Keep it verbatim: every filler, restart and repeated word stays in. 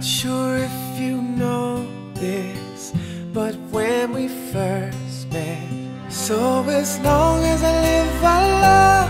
Not sure if you know this, but when we first met, so as long as I live I love